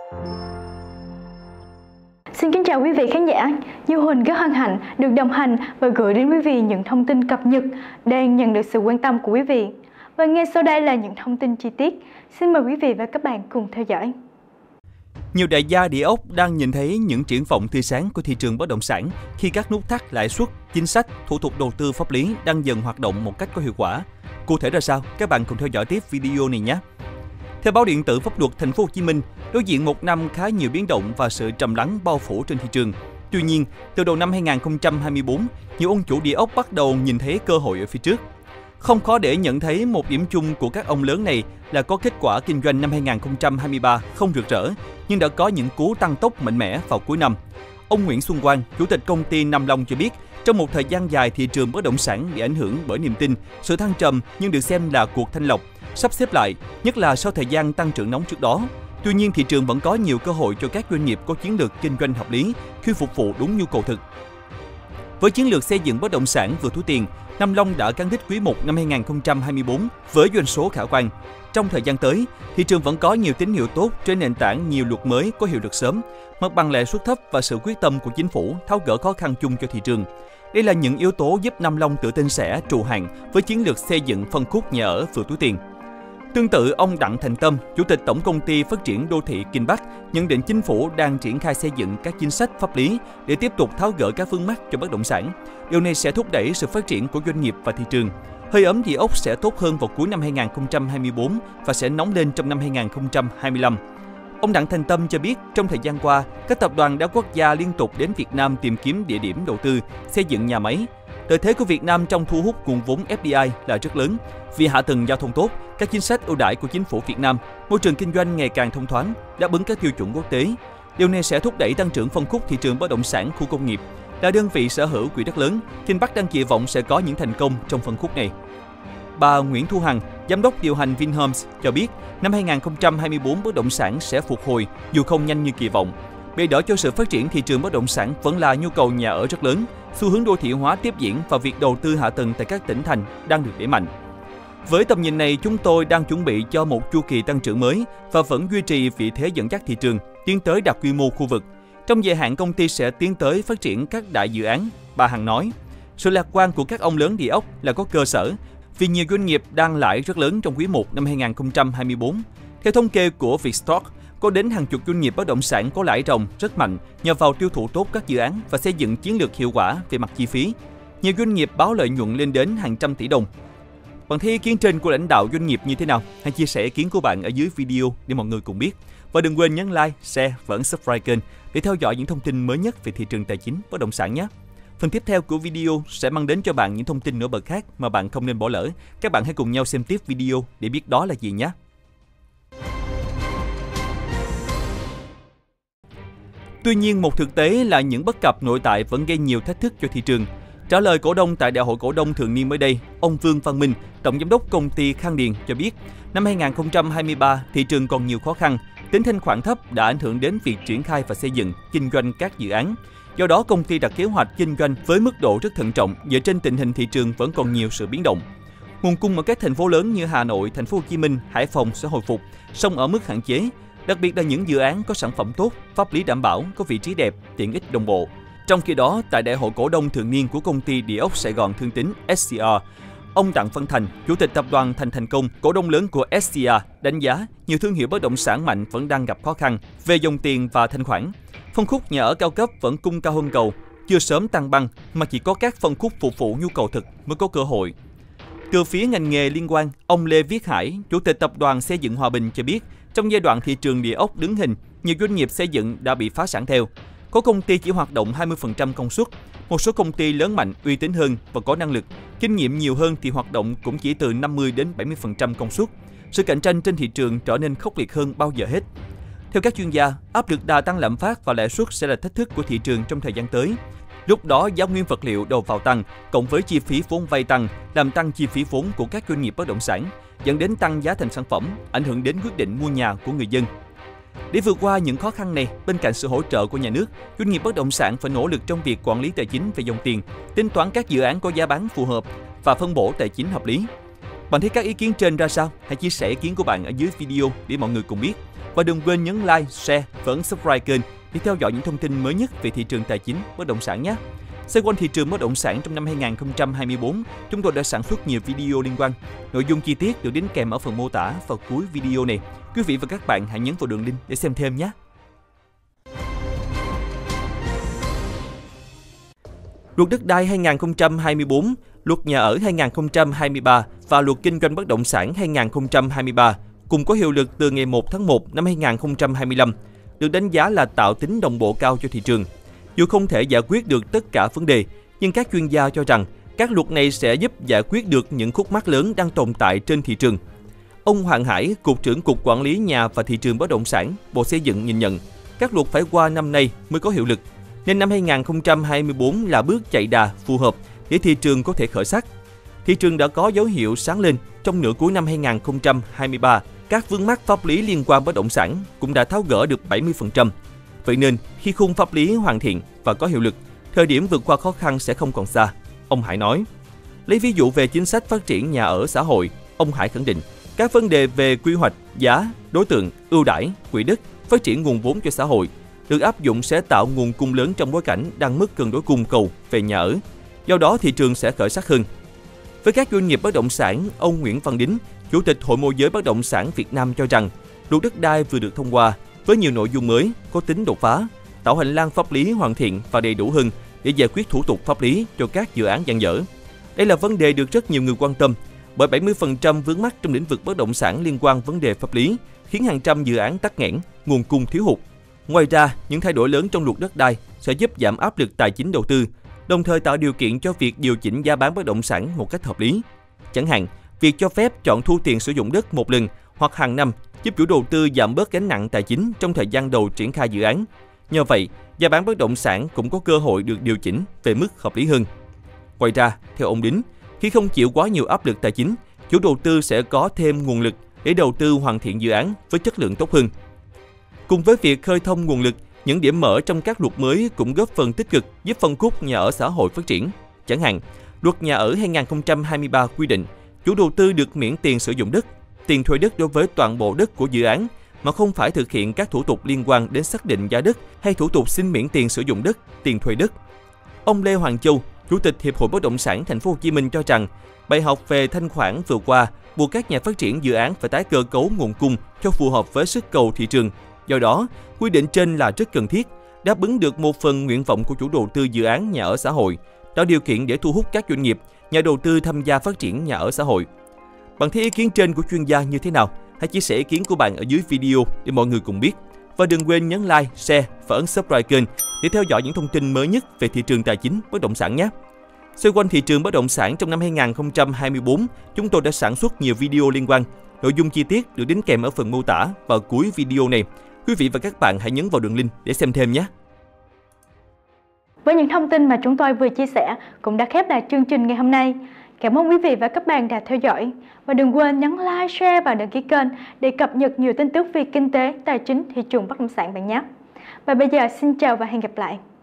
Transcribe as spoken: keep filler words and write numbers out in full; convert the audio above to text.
Xin kính chào quý vị khán giả, Như Huỳnh rất hân hạnh được đồng hành và gửi đến quý vị những thông tin cập nhật đang nhận được sự quan tâm của quý vị. Và ngay sau đây là những thông tin chi tiết. Xin mời quý vị và các bạn cùng theo dõi. Nhiều đại gia địa ốc đang nhìn thấy những triển vọng tươi sáng của thị trường bất động sản khi các nút thắt lãi suất, chính sách, thủ tục đầu tư pháp lý đang dần hoạt động một cách có hiệu quả. Cụ thể ra sao? Các bạn cùng theo dõi tiếp video này nhé. Theo báo điện tử Pháp luật Thành phố Hồ Chí Minh, đối diện một năm khá nhiều biến động và sự trầm lắng bao phủ trên thị trường. Tuy nhiên, từ đầu năm hai nghìn không trăm hai mươi tư, nhiều ông chủ địa ốc bắt đầu nhìn thấy cơ hội ở phía trước. Không khó để nhận thấy một điểm chung của các ông lớn này là có kết quả kinh doanh năm hai nghìn không trăm hai mươi ba không rực rỡ, nhưng đã có những cú tăng tốc mạnh mẽ vào cuối năm. Ông Nguyễn Xuân Quang, chủ tịch công ty Nam Long cho biết, trong một thời gian dài thị trường bất động sản bị ảnh hưởng bởi niềm tin, sự thăng trầm nhưng được xem là cuộc thanh lọc, sắp xếp lại, nhất là sau thời gian tăng trưởng nóng trước đó. Tuy nhiên, thị trường vẫn có nhiều cơ hội cho các doanh nghiệp có chiến lược kinh doanh hợp lý khi phục vụ đúng nhu cầu thực. Với chiến lược xây dựng bất động sản vừa túi tiền, Nam Long đã cán đích quý một năm hai nghìn không trăm hai mươi tư với doanh số khả quan. Trong thời gian tới, thị trường vẫn có nhiều tín hiệu tốt trên nền tảng nhiều luật mới có hiệu lực sớm, mặt bằng lãi suất thấp và sự quyết tâm của chính phủ tháo gỡ khó khăn chung cho thị trường. Đây là những yếu tố giúp Nam Long tự tin sẽ trụ hàng với chiến lược xây dựng phân khúc nhà ở vừa túi tiền. Tương tự, ông Đặng Thành Tâm, Chủ tịch Tổng công ty Phát triển Đô thị Kinh Bắc, nhận định chính phủ đang triển khai xây dựng các chính sách pháp lý để tiếp tục tháo gỡ các vướng mắc cho bất động sản. Điều này sẽ thúc đẩy sự phát triển của doanh nghiệp và thị trường. Hơi ấm địa ốc sẽ tốt hơn vào cuối năm hai nghìn không trăm hai mươi tư và sẽ nóng lên trong năm hai nghìn không trăm hai mươi lăm. Ông Đặng Thành Tâm cho biết, trong thời gian qua, các tập đoàn đa quốc gia liên tục đến Việt Nam tìm kiếm địa điểm đầu tư, xây dựng nhà máy. Lợi thế của Việt Nam trong thu hút nguồn vốn ép đê i là rất lớn, vì hạ tầng giao thông tốt, các chính sách ưu đãi của chính phủ Việt Nam, môi trường kinh doanh ngày càng thông thoáng, đáp ứng các tiêu chuẩn quốc tế. Điều này sẽ thúc đẩy tăng trưởng phân khúc thị trường bất động sản khu công nghiệp. Là đơn vị sở hữu quỹ đất lớn, Kinh Bắc đang kỳ vọng sẽ có những thành công trong phân khúc này. Bà Nguyễn Thu Hằng, giám đốc điều hành Vinhomes cho biết, năm hai nghìn không trăm hai mươi tư bất động sản sẽ phục hồi dù không nhanh như kỳ vọng. Bệ đỡ cho sự phát triển thị trường bất động sản vẫn là nhu cầu nhà ở rất lớn, xu hướng đô thị hóa tiếp diễn và việc đầu tư hạ tầng tại các tỉnh thành đang được đẩy mạnh. Với tầm nhìn này, chúng tôi đang chuẩn bị cho một chu kỳ tăng trưởng mới và vẫn duy trì vị thế dẫn dắt thị trường, tiến tới đạt quy mô khu vực. Trong dài hạn, công ty sẽ tiến tới phát triển các đại dự án, bà Hằng nói. Sự lạc quan của các ông lớn địa ốc là có cơ sở, vì nhiều doanh nghiệp đang lãi rất lớn trong quý một năm hai nghìn không trăm hai mươi tư. Theo thống kê của Vietstock, có đến hàng chục doanh nghiệp bất động sản có lãi ròng rất mạnh nhờ vào tiêu thụ tốt các dự án và xây dựng chiến lược hiệu quả về mặt chi phí. Nhiều doanh nghiệp báo lợi nhuận lên đến hàng trăm tỷ đồng. Bạn thấy ý kiến trên của lãnh đạo doanh nghiệp như thế nào? Hãy chia sẻ ý kiến của bạn ở dưới video để mọi người cùng biết. Và đừng quên nhấn like, share và ấn subscribe kênh để theo dõi những thông tin mới nhất về thị trường tài chính bất động sản nhé. Phần tiếp theo của video sẽ mang đến cho bạn những thông tin nổi bật khác mà bạn không nên bỏ lỡ. Các bạn hãy cùng nhau xem tiếp video để biết đó là gì nhé. Tuy nhiên, một thực tế là những bất cập nội tại vẫn gây nhiều thách thức cho thị trường. Trả lời cổ đông tại Đại hội cổ đông thường niên mới đây, ông Vương Văn Minh, Tổng giám đốc công ty Khang Điền cho biết, năm hai nghìn không trăm hai mươi ba, thị trường còn nhiều khó khăn, tính thanh khoản thấp đã ảnh hưởng đến việc triển khai và xây dựng, kinh doanh các dự án. Do đó, công ty đặt kế hoạch kinh doanh với mức độ rất thận trọng dựa trên tình hình thị trường vẫn còn nhiều sự biến động. Nguồn cung ở các thành phố lớn như Hà Nội, Thành phố Hồ Chí Minh, Hải Phòng sẽ hồi phục, song ở mức hạn chế. Đặc biệt là những dự án có sản phẩm tốt, pháp lý đảm bảo, có vị trí đẹp, tiện ích đồng bộ. Trong khi đó, tại Đại hội cổ đông thường niên của công ty địa ốc Sài Gòn Thương Tín ét xê rờ, ông Đặng Văn Thành, Chủ tịch tập đoàn Thành Thành Công, cổ đông lớn của ét xê rờ, đánh giá nhiều thương hiệu bất động sản mạnh vẫn đang gặp khó khăn về dòng tiền và thanh khoản. Phân khúc nhà ở cao cấp vẫn cung cao hơn cầu, chưa sớm tăng băng mà chỉ có các phân khúc phục vụ nhu cầu thực mới có cơ hội. Từ phía ngành nghề liên quan, ông Lê Viết Hải, Chủ tịch tập đoàn Xây dựng Hòa Bình cho biết, trong giai đoạn thị trường địa ốc đứng hình, nhiều doanh nghiệp xây dựng đã bị phá sản theo. Có công ty chỉ hoạt động hai mươi phần trăm công suất, một số công ty lớn mạnh, uy tín hơn và có năng lực, kinh nghiệm nhiều hơn thì hoạt động cũng chỉ từ năm mươi đến bảy mươi phần trăm công suất. Sự cạnh tranh trên thị trường trở nên khốc liệt hơn bao giờ hết. Theo các chuyên gia, áp lực đà tăng lạm phát và lãi suất sẽ là thách thức của thị trường trong thời gian tới. Lúc đó, giá nguyên vật liệu đầu vào tăng, cộng với chi phí vốn vay tăng, làm tăng chi phí vốn của các doanh nghiệp bất động sản, dẫn đến tăng giá thành sản phẩm, ảnh hưởng đến quyết định mua nhà của người dân. Để vượt qua những khó khăn này, bên cạnh sự hỗ trợ của nhà nước, doanh nghiệp bất động sản phải nỗ lực trong việc quản lý tài chính về dòng tiền, tính toán các dự án có giá bán phù hợp và phân bổ tài chính hợp lý. Bạn thấy các ý kiến trên ra sao? Hãy chia sẻ ý kiến của bạn ở dưới video để mọi người cùng biết. Và đừng quên nhấn like, share và ấn subscribe kênh để theo dõi những thông tin mới nhất về thị trường tài chính bất động sản nhé. Xoay quanh thị trường bất động sản trong năm hai nghìn không trăm hai mươi tư, chúng tôi đã sản xuất nhiều video liên quan. Nội dung chi tiết được đính kèm ở phần mô tả và cuối video này. Quý vị và các bạn hãy nhấn vào đường link để xem thêm nhé. Luật đất đai hai nghìn không trăm hai mươi tư, Luật nhà ở hai nghìn không trăm hai mươi ba và Luật kinh doanh bất động sản hai nghìn không trăm hai mươi ba cùng có hiệu lực từ ngày một tháng một năm hai nghìn không trăm hai mươi lăm, được đánh giá là tạo tính đồng bộ cao cho thị trường. Dù không thể giải quyết được tất cả vấn đề, nhưng các chuyên gia cho rằng các luật này sẽ giúp giải quyết được những khúc mắc lớn đang tồn tại trên thị trường. Ông Hoàng Hải, Cục trưởng Cục Quản lý Nhà và Thị trường Bất động sản, Bộ Xây dựng nhìn nhận, các luật phải qua năm nay mới có hiệu lực, nên năm hai nghìn không trăm hai mươi tư là bước chạy đà phù hợp để thị trường có thể khởi sắc. Thị trường đã có dấu hiệu sáng lên trong nửa cuối năm hai nghìn không trăm hai mươi ba. Các vướng mắc pháp lý liên quan bất động sản cũng đã tháo gỡ được bảy mươi phần trăm. Vậy nên, khi khung pháp lý hoàn thiện và có hiệu lực, thời điểm vượt qua khó khăn sẽ không còn xa. Ông Hải nói. Lấy ví dụ về chính sách phát triển nhà ở xã hội, ông Hải khẳng định các vấn đề về quy hoạch, giá, đối tượng, ưu đãi, quỹ đất, phát triển nguồn vốn cho xã hội được áp dụng sẽ tạo nguồn cung lớn trong bối cảnh đang mất cân đối cung cầu về nhà ở. Do đó, thị trường sẽ khởi sắc hơn. Với các doanh nghiệp bất động sản, ông Nguyễn Văn Đính, Chủ tịch Hội môi giới bất động sản Việt Nam cho rằng, luật đất đai vừa được thông qua với nhiều nội dung mới, có tính đột phá, tạo hành lang pháp lý hoàn thiện và đầy đủ hơn để giải quyết thủ tục pháp lý cho các dự án dang dở. Đây là vấn đề được rất nhiều người quan tâm, bởi bảy mươi phần trăm vướng mắc trong lĩnh vực bất động sản liên quan vấn đề pháp lý, khiến hàng trăm dự án tắc nghẽn, nguồn cung thiếu hụt. Ngoài ra, những thay đổi lớn trong luật đất đai sẽ giúp giảm áp lực tài chính đầu tư, đồng thời tạo điều kiện cho việc điều chỉnh giá bán bất động sản một cách hợp lý. Chẳng hạn, việc cho phép chọn thu tiền sử dụng đất một lần hoặc hàng năm giúp chủ đầu tư giảm bớt gánh nặng tài chính trong thời gian đầu triển khai dự án. Nhờ vậy, giá bán bất động sản cũng có cơ hội được điều chỉnh về mức hợp lý hơn. Ngoài ra, theo ông Đính, khi không chịu quá nhiều áp lực tài chính, chủ đầu tư sẽ có thêm nguồn lực để đầu tư hoàn thiện dự án với chất lượng tốt hơn. Cùng với việc khơi thông nguồn lực, những điểm mở trong các luật mới cũng góp phần tích cực giúp phân khúc nhà ở xã hội phát triển. Chẳng hạn, Luật nhà ở hai nghìn không trăm hai mươi ba quy định chủ đầu tư được miễn tiền sử dụng đất, tiền thuê đất đối với toàn bộ đất của dự án mà không phải thực hiện các thủ tục liên quan đến xác định giá đất hay thủ tục xin miễn tiền sử dụng đất, tiền thuê đất. Ông Lê Hoàng Châu, Chủ tịch Hiệp hội Bất động sản Thành phố Hồ Chí Minh cho rằng, bài học về thanh khoản vừa qua buộc các nhà phát triển dự án phải tái cơ cấu nguồn cung cho phù hợp với sức cầu thị trường. Do đó, quy định trên là rất cần thiết, đáp ứng được một phần nguyện vọng của chủ đầu tư dự án nhà ở xã hội, tạo điều kiện để thu hút các doanh nghiệp, nhà đầu tư tham gia phát triển nhà ở xã hội. Bạn thấy ý kiến trên của chuyên gia như thế nào? Hãy chia sẻ ý kiến của bạn ở dưới video để mọi người cùng biết. Và đừng quên nhấn like, share và ấn subscribe kênh để theo dõi những thông tin mới nhất về thị trường tài chính bất động sản nhé. Xoay quanh thị trường bất động sản trong năm hai nghìn không trăm hai mươi tư, chúng tôi đã sản xuất nhiều video liên quan. Nội dung chi tiết được đính kèm ở phần mô tả và cuối video này. Quý vị và các bạn hãy nhấn vào đường link để xem thêm nhé. Với những thông tin mà chúng tôi vừa chia sẻ cũng đã khép lại chương trình ngày hôm nay. Cảm ơn quý vị và các bạn đã theo dõi. Và đừng quên nhấn like, share và đăng ký kênh để cập nhật nhiều tin tức về kinh tế, tài chính, thị trường bất động sản bạn nhé. Và bây giờ xin chào và hẹn gặp lại.